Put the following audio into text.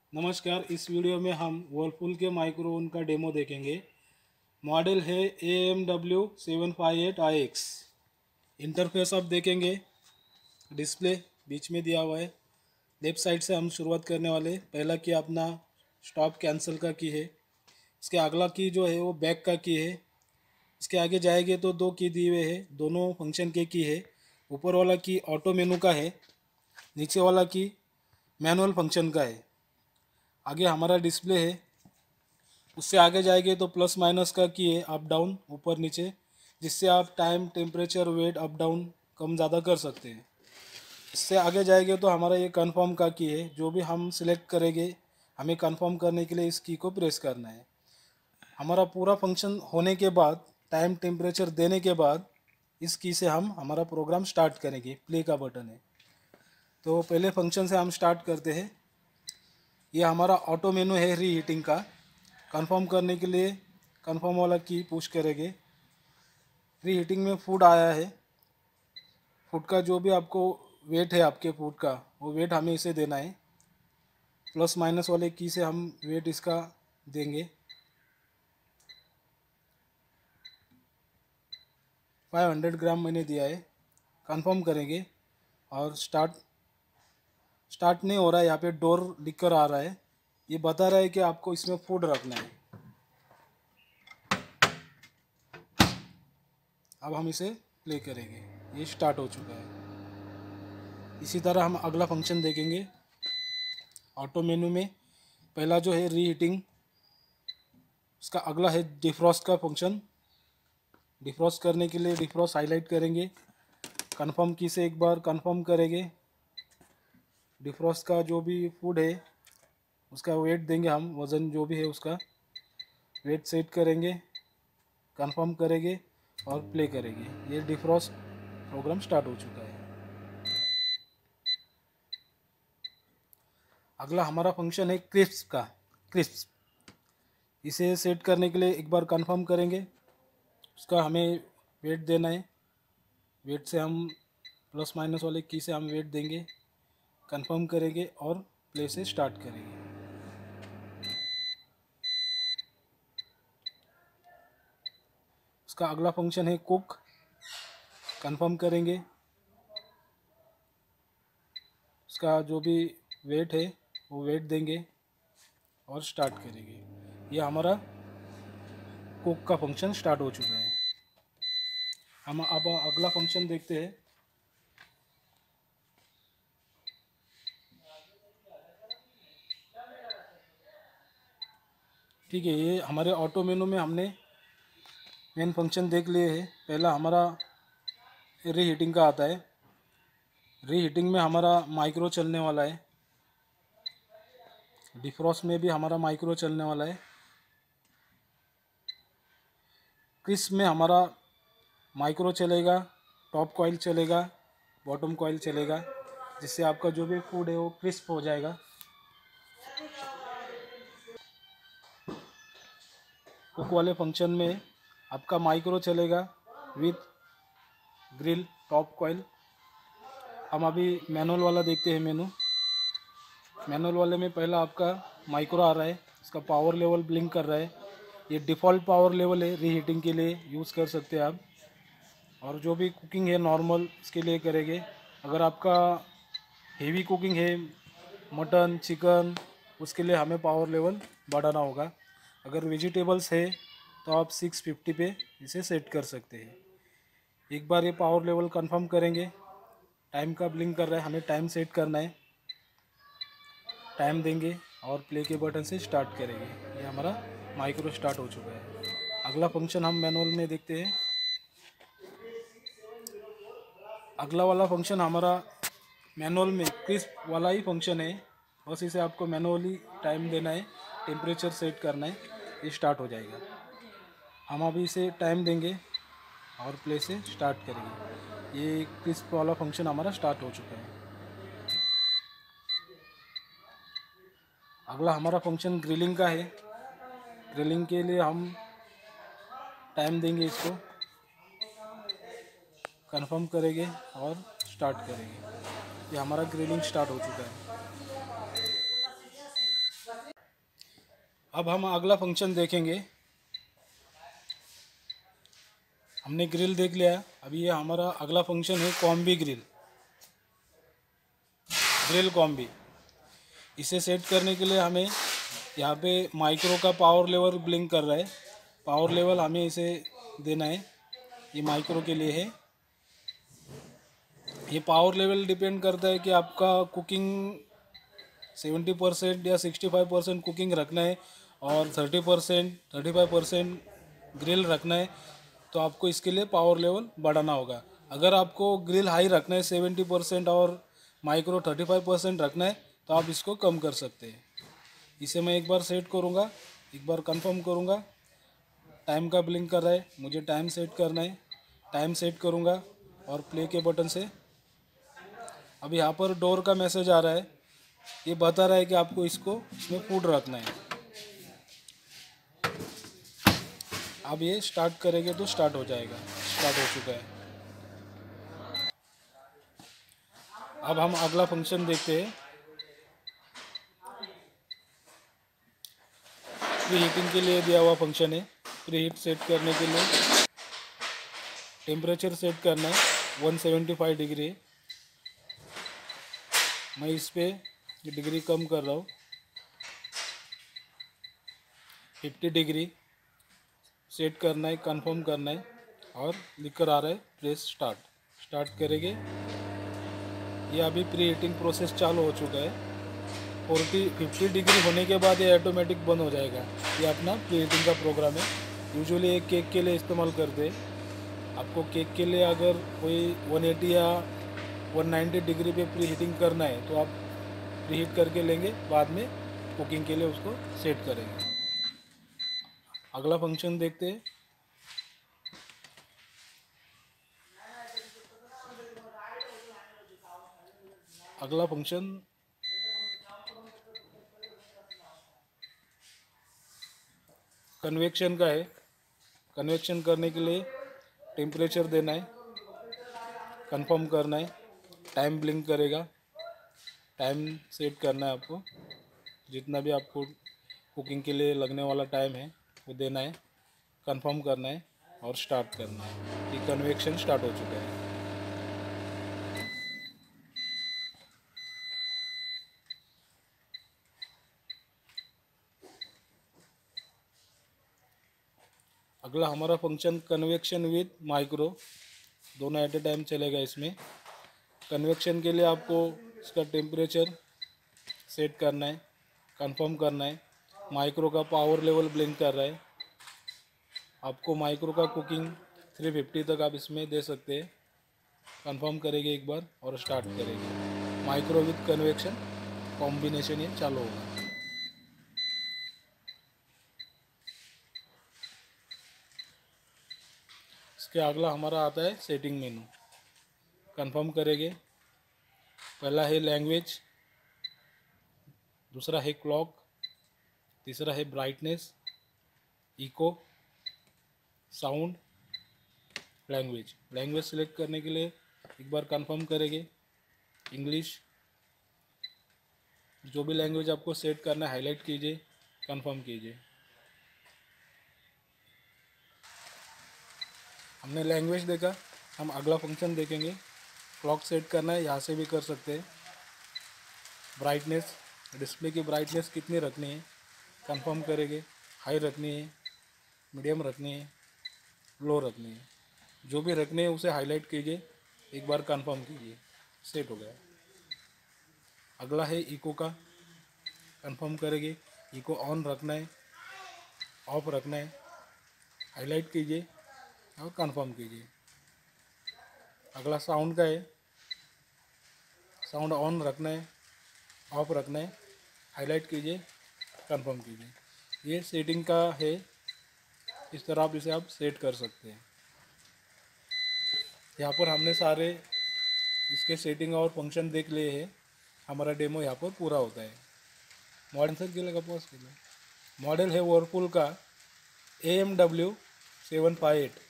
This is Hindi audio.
नमस्कार। इस वीडियो में हम वर्लपूल के माइक्रो ओवन का डेमो देखेंगे। मॉडल है AMW758IX। इंटरफेस आप देखेंगे, डिस्प्ले बीच में दिया हुआ है। लेफ्ट साइड से हम शुरुआत करने वाले। पहला की अपना स्टॉप कैंसिल का की है। इसके अगला की जो है वो बैक का की है। इसके आगे जाएंगे तो दो की दिए हुए है, दोनों फंक्शन के की है। ऊपर वाला की ऑटो मेनू का है, नीचे वाला की मैनुअल फंक्शन का है। आगे हमारा डिस्प्ले है। उससे आगे जाएंगे तो प्लस माइनस का की है, अप डाउन ऊपर नीचे, जिससे आप time, temperature, weight up down कम ज़्यादा कर सकते हैं। इससे आगे जाएंगे तो हमारा ये कंफर्म का की है। जो भी हम सिलेक्ट करेंगे, हमें कंफर्म करने के लिए इस की को प्रेस करना है। हमारा पूरा फंक्शन होने के बाद, टाइम, टेम्परेचर देने के बाद, इस की से हम हमारा प्रोग्राम स्टार्ट करेंगे। प्ले का बटन है। तो पहले फंक्शन से हम स्टार्ट करते हैं। ये हमारा ऑटो मेनू है रीहीटिंग का। कंफर्म करने के लिए कंफर्म वाला की पुश करेंगे। रीहीटिंग में फूड आया है। फूड का जो भी आपको वेट है, आपके फूड का वो वेट हमें इसे देना है। प्लस माइनस वाले की से हम वेट इसका देंगे। 500 ग्राम मैंने दिया है। कंफर्म करेंगे और स्टार्ट नहीं हो रहा है। यहाँ पे डोर लिख कर आ रहा है, ये बता रहा है कि आपको इसमें फूड रखना है। अब हम इसे प्ले करेंगे। ये स्टार्ट हो चुका है। इसी तरह हम अगला फंक्शन देखेंगे। ऑटो मेनू में पहला जो है रीहीटिंग, उसका अगला है डिफ्रॉस्ट का फंक्शन। डिफ्रॉस्ट करने के लिए डिफ्रॉस्ट हाईलाइट करेंगे। कंफर्म की से एक बार कंफर्म करेंगे। डिफ्रॉस्ट का जो भी फूड है उसका वेट देंगे हम, वज़न जो भी है उसका वेट सेट करेंगे। कंफर्म करेंगे और प्ले करेंगे। ये डिफ्रॉस्ट प्रोग्राम स्टार्ट हो चुका है। अगला हमारा फंक्शन है क्रिस्प का। क्रिस्प इसे सेट करने के लिए एक बार कंफर्म करेंगे। उसका हमें वेट देना है। वेट से हम प्लस माइनस वाले की से हम वेट देंगे। कंफर्म करेंगे और प्ले से स्टार्ट करेंगे। उसका अगला फंक्शन है कुक। कंफर्म करेंगे। उसका जो भी वेट है वो वेट देंगे और स्टार्ट करेंगे। ये हमारा कुक का फंक्शन स्टार्ट हो चुका है। हम अब अगला फंक्शन देखते हैं। ठीक है, ये हमारे ऑटो मेनू में हमने मेन फंक्शन देख लिए है। पहला हमारा रीहीटिंग का आता है। रीहीटिंग में हमारा माइक्रो चलने वाला है। डिफ्रॉस्ट में भी हमारा माइक्रो चलने वाला है। क्रिस्प में हमारा माइक्रो चलेगा, टॉप कॉइल चलेगा, बॉटम कॉइल चलेगा, जिससे आपका जो भी फूड है वो क्रिस्प हो जाएगा। कुक वाले फंक्शन में आपका माइक्रो चलेगा विथ ग्रिल, टॉप कॉइल। हम अभी मैनुअल वाला देखते हैं। मैनुअल वाले में पहला आपका माइक्रो आ रहा है। इसका पावर लेवल ब्लिंक कर रहा है। ये डिफ़ॉल्ट पावर लेवल है, रीहीटिंग के लिए यूज़ कर सकते हैं आप। और जो भी कुकिंग है नॉर्मल, इसके लिए करेंगे। अगर आपका हेवी कुकिंग है, मटन, चिकन, उसके लिए हमें पावर लेवल बढ़ाना होगा। अगर वेजिटेबल्स है तो आप 650 पे इसे सेट कर सकते हैं। एक बार ये पावर लेवल कंफर्म करेंगे। टाइम का ब्लिंक कर रहा है, हमें टाइम सेट करना है। टाइम देंगे और प्ले के बटन से स्टार्ट करेंगे। ये हमारा माइक्रो स्टार्ट हो चुका है। अगला फंक्शन हम मैनुअल में देखते हैं। अगला वाला फंक्शन हमारा मैनुअल में क्रिस्प वाला ही फंक्शन है। बस इसे आपको मैनुअली टाइम देना है, टेम्परेचर सेट करना है, ये स्टार्ट हो जाएगा। हम अभी इसे टाइम देंगे और प्ले से स्टार्ट करेंगे। ये क्रिस्प वाला फंक्शन हमारा स्टार्ट हो चुका है। अगला हमारा फंक्शन ग्रिलिंग का है। ग्रिलिंग के लिए हम टाइम देंगे, इसको कंफर्म करेंगे और स्टार्ट करेंगे। ये हमारा ग्रिलिंग स्टार्ट हो चुका है। अब हम अगला फंक्शन देखेंगे। हमने ग्रिल देख लिया, अभी ये हमारा अगला फंक्शन है कॉम्बी ग्रिल, ग्रिल कॉम्बी। इसे सेट करने के लिए हमें यहाँ पे माइक्रो का पावर लेवल ब्लिंक कर रहा है, पावर लेवल हमें इसे देना है, ये माइक्रो के लिए है। ये पावर लेवल डिपेंड करता है कि आपका कुकिंग 70% या 65% कुकिंग रखना है और 35% ग्रिल रखना है, तो आपको इसके लिए पावर लेवल बढ़ाना होगा। अगर आपको ग्रिल हाई रखना है 70% और माइक्रो 35% रखना है, तो आप इसको कम कर सकते हैं। इसे मैं एक बार सेट करूँगा, एक बार कंफर्म करूँगा। टाइम का ब्लिंक कर रहा है, मुझे टाइम सेट करना है, टाइम सेट करूँगा और प्ले के बटन से अब यहाँ पर डोर का मैसेज आ रहा है, ये बता रहा है कि आपको इसको इसमें फूड रखना है। अब ये स्टार्ट करेंगे तो स्टार्ट हो जाएगा, स्टार्ट हो चुका है। अब हम अगला फंक्शन देखते हैं। प्री हीटिंग के लिए दिया हुआ फंक्शन है। प्री हीट सेट करने के लिए टेम्परेचर सेट करना है 175 डिग्री। मैं इस पे डिग्री कम कर रहा हूँ, 50 डिग्री सेट करना है, कंफर्म करना है और लिख कर आ रहा है प्रेस स्टार्ट। स्टार्ट करेंगे, ये अभी प्री हीटिंग प्रोसेस चालू हो चुका है। 50 डिग्री होने के बाद ये ऑटोमेटिक बंद हो जाएगा। ये अपना प्री हीटिंग का प्रोग्राम है। यूजुअली एक केक के लिए इस्तेमाल करते हैं। आपको केक के लिए अगर कोई 180 या 190 डिग्री पे प्री हीटिंग करना है तो आप प्री हीट करके लेंगे, बाद में कुकिंग के लिए उसको सेट करेंगे। अगला फंक्शन देखते हैं। अगला फंक्शन कन्वेक्शन का है। कन्वेक्शन करने के लिए टेम्परेचर देना है, कंफर्म करना है, टाइम ब्लिंक करेगा, टाइम सेट करना है आपको, जितना भी आपको कुकिंग के लिए लगने वाला टाइम है वो देना है, कंफर्म करना है और स्टार्ट करना है। ये कन्वेक्शन स्टार्ट हो चुका है। अगला हमारा फंक्शन कन्वेक्शन विद माइक्रो, दोनों एट ए टाइम चलेगा इसमें। कन्वेक्शन के लिए आपको इसका टेम्परेचर सेट करना है, कंफर्म करना है। माइक्रो का पावर लेवल ब्लिंक कर रहा है। आपको माइक्रो का कुकिंग 350 तक आप इसमें दे सकते हैं। कंफर्म करेंगे एक बार और स्टार्ट करेंगे। माइक्रो विद कन्वेक्शन कॉम्बिनेशन ये चालू होगा। इसके अगला हमारा आता है सेटिंग मेनू। कंफर्म करेंगे। पहला है लैंग्वेज, दूसरा है क्लॉक, तीसरा है brightness, eco, sound, language. Language select करने के लिए एक बार कंफर्म करेंगे। इंग्लिश, जो भी लैंग्वेज आपको सेट करना है हाईलाइट कीजिए, कंफर्म कीजिए। हमने लैंग्वेज देखा, हम अगला फंक्शन देखेंगे। क्लॉक सेट करना है, यहाँ से भी कर सकते हैं। ब्राइटनेस, डिस्प्ले की ब्राइटनेस कितनी रखनी है, कंफर्म करेंगे। हाई रखनी है, मीडियम रखनी है, लो रखनी है, जो भी रखने है उसे हाईलाइट कीजिए, एक बार कंफर्म कीजिए, सेट हो गया। अगला है इको का, कंफर्म करेंगे। इको ऑन रखना है, ऑफ रखना है, हाईलाइट कीजिए और कंफर्म कीजिए। अगला साउंड का है, साउंड ऑन रखना है, ऑफ रखना है, हाईलाइट कीजिए, कंफर्म कीजिए। ये सेटिंग का है, इस तरह आप इसे आप सेट कर सकते हैं। यहाँ पर हमने सारे इसके सेटिंग और फंक्शन देख लिए हैं। हमारा डेमो यहाँ पर पूरा होता है। मॉडल सर केलं का पॉज केलं। मॉडल है वर्लपूल का AMW 758।